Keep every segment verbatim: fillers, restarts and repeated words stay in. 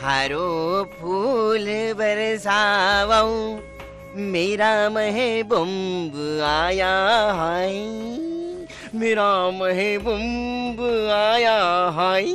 बहारो फूल बरसाओ मेरा महबूब आया है, मेरा महबूब आया है।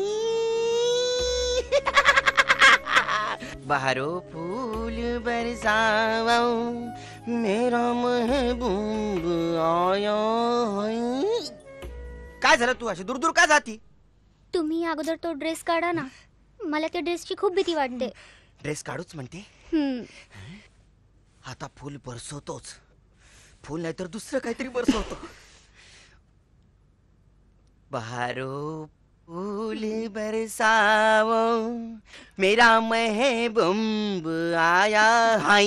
बहारो फूल बरसाओ मेरा महबूब आया है। काय झालं, तू अशी दूर दूर का जाती? तुम्ही अगोदर तो ड्रेस काढा ना, मला त्या ड्रेसची खूप भीती वाटते. ड्रेस काढूच म्हणते? आता फूल बरसवतोच, फूल नाही तर दुसरं काहीतरी बरसवतो. बहारो फूल बरसाओ मेरा महबूब आया है.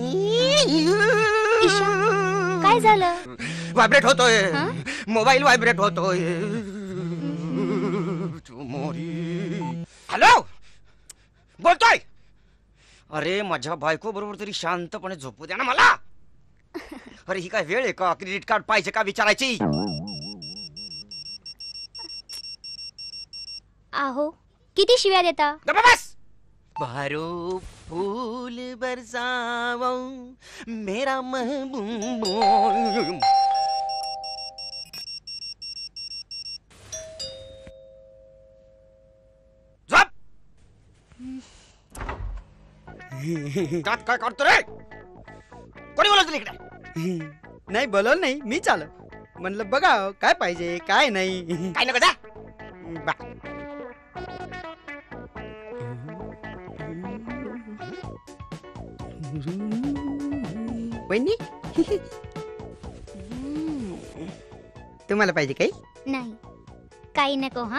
काय झालं? व्हायब्रेट होतोय मोबाईल, व्हायब्रेट होतोय. हॅलो, बोलतोय. अरे माझ्या बायको बरोबर तरी शांतपणे झोपू द्या ना मला. अरे ही काय वेळ आहे का क्रेडिट कार्ड पाहिजे का विचारायची? आहो किती शिव्या देता? बस. बहारो फूल बरसाओ मेरा महबूब. झोप. काय काय करतो रे? कोणी बोलवलं तुला इकडे? नाही बोलवलं नाही, मी चाल म्हणलं बघा काय पाहिजे काय नाही. काय नको जा. वहिनी तुम्हाला पाहिजे काही? नाही काही नको. हा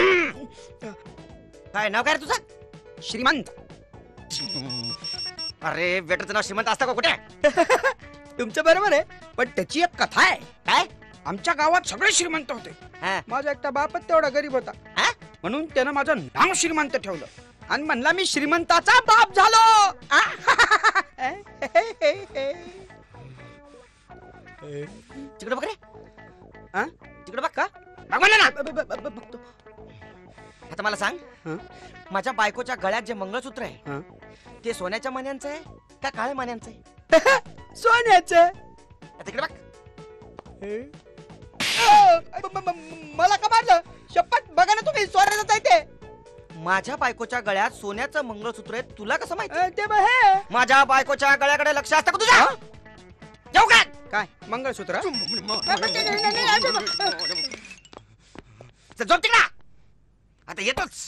काय नाव काय रे तुझं? श्रीमंत. अरे वेटरचं नाव श्रीमंत असतं का कुठे? तुमचं बरोबर आहे, पण त्याची एक कथा आहे. काय? आमच्या गावात सगळे श्रीमंत होते, माझा एकटा बापच तेवढा गरीब होता. म्हणून त्यानं माझं नाव श्रीमंत ठेवलं आणि म्हणला मी श्रीमंताचा बाप झालो. तिकडे बघ रे. तिकडे बघ. का बघ म्हणलं ना. बघतो. आता मला सांग, माझ्या बायकोच्या गळ्यात जे मंगळसूत्र आहे ते सोन्याच्या मान्यांचं आहे का काळ्या मान्यांचं आहे? सोन्याचं. तिकडे बघ. मला का मारलं? शपथ बघा ना तुम्ही, सोन्याचं आहे ते. माझ्या बायकोच्या गळ्यात सोन्याचं मंगळसूत्र आहे, तुला कसं माहिती? ते बघ हे. माझ्या बायकोच्या गळ्याकडे लक्ष असतं का तुझ्या? जाऊ काय? काय मंगळसूत्र? झोप तिकडा. आता येतोच.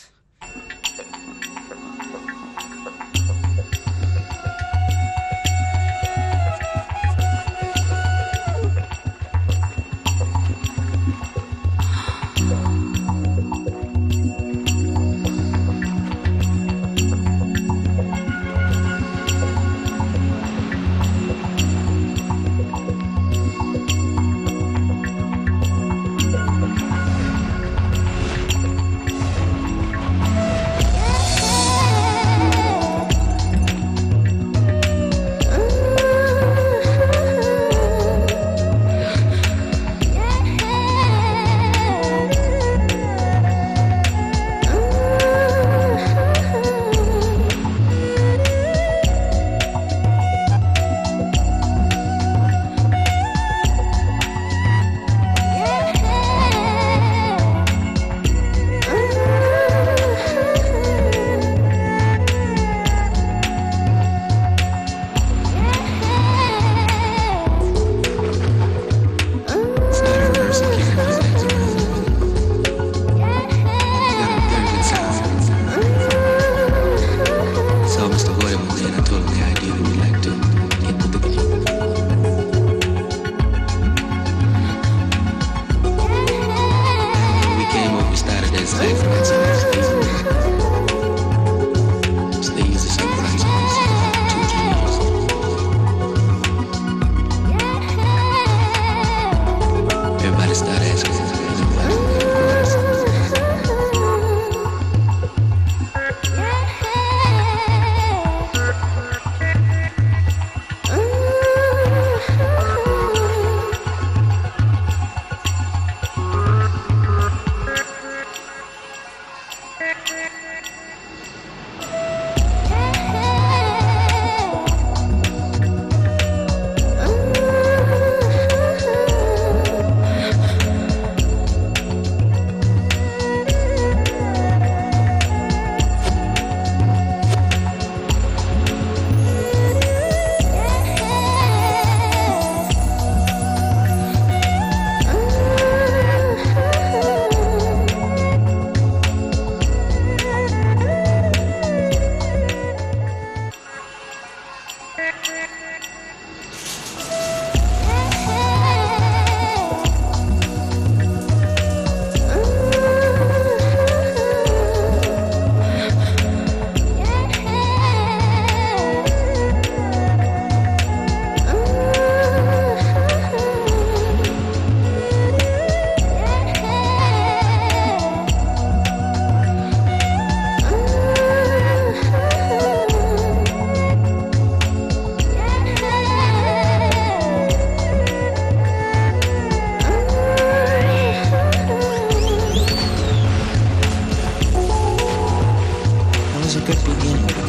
was a good beginning.